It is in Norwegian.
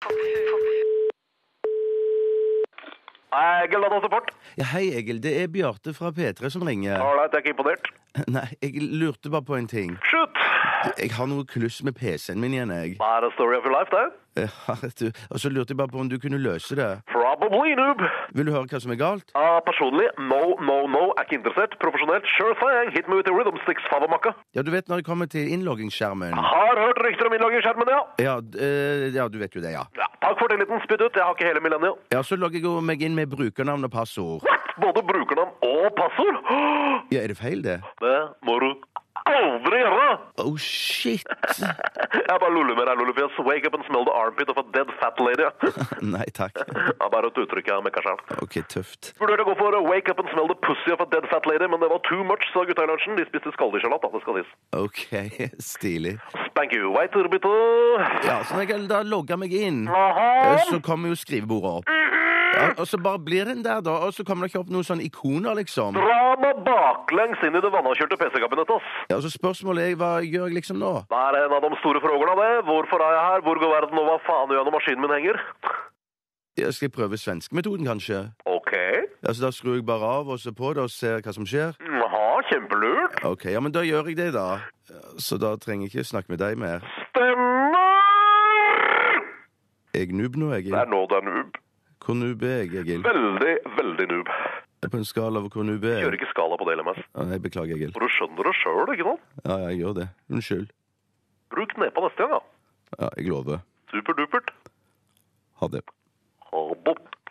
Egil, da support. Ja, hei, Egil. Det er Bjarte fra P3 som ringer. Alright, jeg er ikke imponert. Nei, jeg lurte bare på en ting. Shoot! Jeg har noe kluss med PC-en min igjen, jeg. Det er a story of your life, det. Ja, vet du. Og så lurte jeg bare på om du kunne løse det. Probably, noob. Vil du høre hva som er galt? Personlig, no, er ikke interessert. Profesjonelt, sure thing. Hit me with the rhythm sticks, favamakka. Ja, du vet når jeg kommer til innloggingsskjermen. Har hørt rykter om innloggingsskjermen, ja. Ja, du vet jo det, ja. Ja, takk for tilliten, spytt ut. Jeg har ikke hele millenniet. Ja, så logger jeg jo meg inn med brukernavn og passord. What? Både brukernavn og passord? Ja, er det feil, det? Det må du aldri gjøre! Oh, shit! Jeg bare luller med deg, lullefjes. Wake up and smell the armpit of a dead fat lady. Nei, takk. Ja, bare et uttrykk jeg mekker selv. Ok, tøft. Vurderte å gå for wake up and smell the pussy of a dead fat lady, men det var too much, sa gutta i lunsjen. De spiste skalldyrssalat, da, det skal sies. Ok, stilig. Spank you, white turbito. Ja, så når jeg da logger meg inn, så kommer jo skrivebordet opp. Ja, og så bare blir den der da, og så kommer det ikke opp noen sånne ikoner, liksom. Dra meg baklengs inn i det vannavkjørte PC-kabinettet, ass. Ja, så spørsmålet er, hva gjør jeg liksom nå? Det er en av de store frågorna, det. Hvorfor er jeg her? Hvor går verden, og hva faen gjør jeg når maskinen min henger? Ja, skal jeg prøve svenskemetoden, kanskje? Ok. Ja, så da skrur jeg bare av, og så på det, og ser hva som skjer? Jaha, kjempelurt. Ok, ja, men da gjør jeg det da. Så da trenger jeg ikke snakke med deg mer. Stemmer! Jeg noob nå, Egil. Det er nå det er noob. Hvor noob er jeg, Egil? Veldig, veldig noob. På en skala av hvor noob er jeg? Kjører ikke skala på det, LMS. Ja, nei, beklager, Egil. For du skjønner det selv, ikke sant? Ja, jeg gjør det. Unnskyld. Bruk nepa neste gang, da. Ja, jeg lover. Superdupert. Ha det. Ha det.